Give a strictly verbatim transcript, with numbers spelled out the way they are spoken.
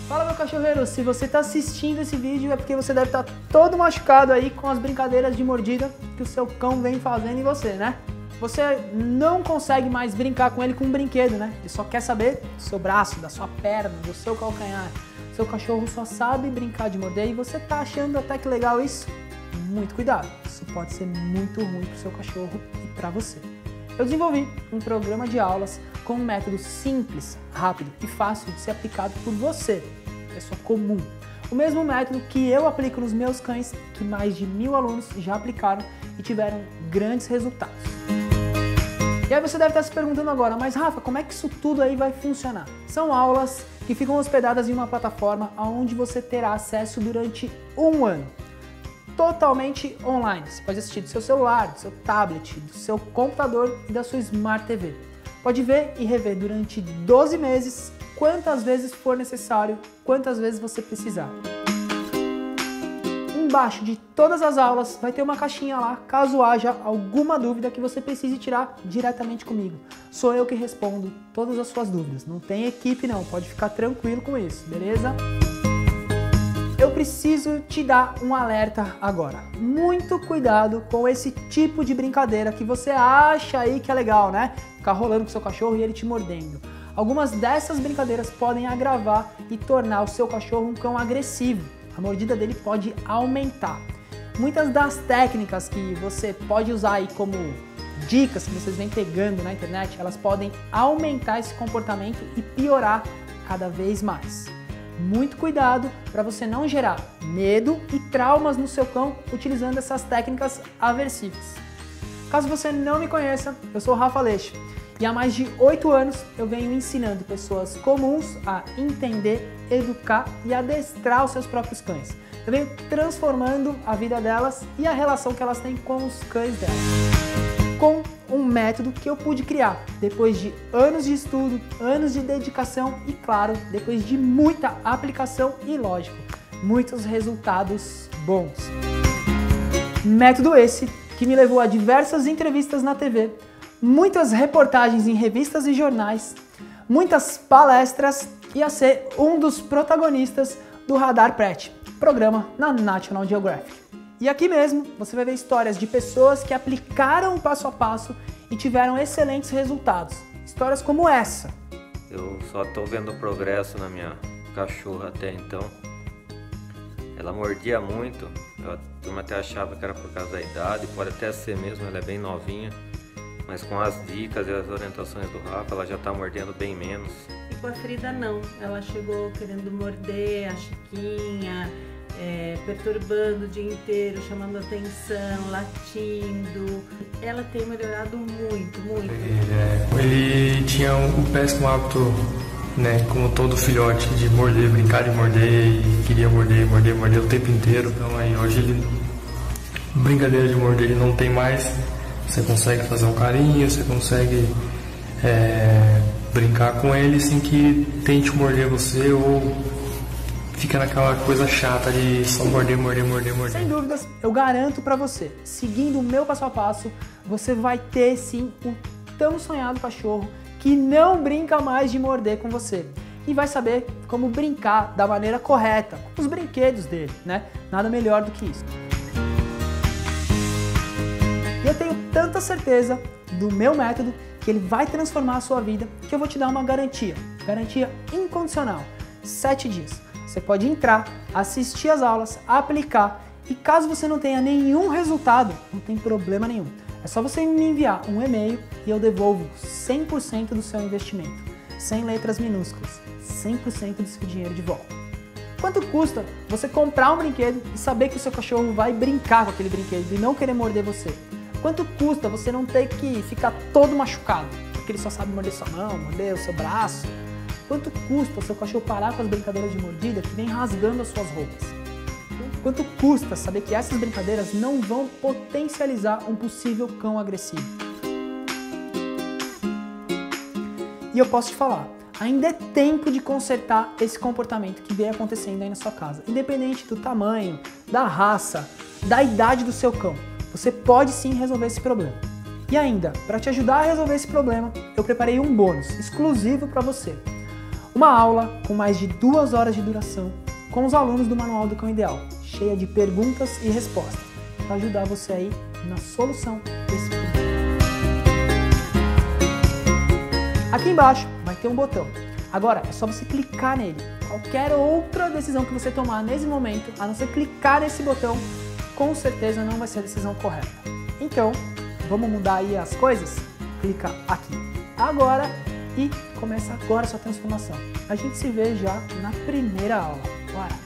Fala, meu cachorreiro, se você está assistindo esse vídeo é porque você deve estar todo machucado aí com as brincadeiras de mordida que o seu cão vem fazendo em você, né? Você não consegue mais brincar com ele com um brinquedo, né? Ele só quer saber do seu braço, da sua perna, do seu calcanhar. Seu cachorro só sabe brincar de morder e você tá achando até que legal isso? Muito cuidado, isso pode ser muito ruim pro seu cachorro e para você. Eu desenvolvi um programa de aulas com um método simples, rápido e fácil de ser aplicado por você, pessoa comum. O mesmo método que eu aplico nos meus cães, que mais de mil alunos já aplicaram e tiveram grandes resultados. E aí você deve estar se perguntando agora, mas Rafa, como é que isso tudo aí vai funcionar? São aulas que ficam hospedadas em uma plataforma onde você terá acesso durante um ano. Totalmente online. Você pode assistir do seu celular, do seu tablet, do seu computador e da sua Smart T V. Pode ver e rever durante doze meses, quantas vezes for necessário, quantas vezes você precisar. Embaixo de todas as aulas vai ter uma caixinha lá, caso haja alguma dúvida que você precise tirar diretamente comigo. Sou eu que respondo todas as suas dúvidas, não tem equipe não, pode ficar tranquilo com isso, beleza? Eu preciso te dar um alerta agora. Muito cuidado com esse tipo de brincadeira que você acha aí que é legal, né? Ficar rolando com seu cachorro e ele te mordendo. Algumas dessas brincadeiras podem agravar e tornar o seu cachorro um cão agressivo. A mordida dele pode aumentar. Muitas das técnicas que você pode usar aí como dicas que vocês vêm pegando na internet, elas podem aumentar esse comportamento e piorar cada vez mais. Muito cuidado para você não gerar medo e traumas no seu cão utilizando essas técnicas aversivas. Caso você não me conheça, eu sou o Rafa Aleixo e há mais de oito anos eu venho ensinando pessoas comuns a entender, educar e adestrar os seus próprios cães. Eu venho transformando a vida delas e a relação que elas têm com os cães delas. Com um método que eu pude criar depois de anos de estudo, anos de dedicação e, claro, depois de muita aplicação e, lógico, muitos resultados bons. Método esse que me levou a diversas entrevistas na T V, muitas reportagens em revistas e jornais, muitas palestras e a ser um dos protagonistas do Radar Pet, programa na National Geographic. E aqui mesmo você vai ver histórias de pessoas que aplicaram o passo a passo e tiveram excelentes resultados. Histórias como essa. Eu só estou vendo o progresso na minha cachorra até então. Ela mordia muito, a turma até achava que era por causa da idade, pode até ser mesmo, ela é bem novinha. Mas com as dicas e as orientações do Rafa, ela já está mordendo bem menos. E com a Frida não, ela chegou querendo morder a Chiquinha, É, perturbando o dia inteiro, chamando atenção, latindo. Ela tem melhorado muito, muito. Ele, é, ele tinha um péssimo hábito, né, como todo filhote, de morder, brincar de morder, e queria morder, morder, morder o tempo inteiro. Então aí hoje ele, brincadeira de morder ele não tem mais. Você consegue fazer um carinho, você consegue é, brincar com ele sem que tente morder você ou fica naquela coisa chata de só morder, morder, morder, morder. Sem dúvidas, eu garanto pra você, seguindo o meu passo a passo, você vai ter sim o tão sonhado cachorro que não brinca mais de morder com você. E vai saber como brincar da maneira correta, com os brinquedos dele, né? Nada melhor do que isso. E eu tenho tanta certeza do meu método que ele vai transformar a sua vida que eu vou te dar uma garantia. Garantia incondicional. Sete dias. Você pode entrar, assistir as aulas, aplicar e caso você não tenha nenhum resultado, não tem problema nenhum. É só você me enviar um e-mail e eu devolvo cem por cento do seu investimento, sem letras minúsculas, cem por cento do seu dinheiro de volta. Quanto custa você comprar um brinquedo e saber que o seu cachorro vai brincar com aquele brinquedo e não querer morder você? Quanto custa você não ter que ficar todo machucado, porque ele só sabe morder sua mão, morder o seu braço? Quanto custa o seu cachorro parar com as brincadeiras de mordida que vem rasgando as suas roupas? Quanto custa saber que essas brincadeiras não vão potencializar um possível cão agressivo? E eu posso te falar, ainda é tempo de consertar esse comportamento que vem acontecendo aí na sua casa. Independente do tamanho, da raça, da idade do seu cão, você pode sim resolver esse problema. E ainda, para te ajudar a resolver esse problema, eu preparei um bônus exclusivo para você. Uma aula com mais de duas horas de duração com os alunos do Manual do Cão Ideal, cheia de perguntas e respostas, para ajudar você aí na solução desse problema. Aqui embaixo vai ter um botão. Agora é só você clicar nele. Qualquer outra decisão que você tomar nesse momento, a não ser clicar nesse botão, com certeza não vai ser a decisão correta. Então, vamos mudar aí as coisas? Clica aqui agora e começa agora a sua transformação. A gente se vê já na primeira aula. Bora!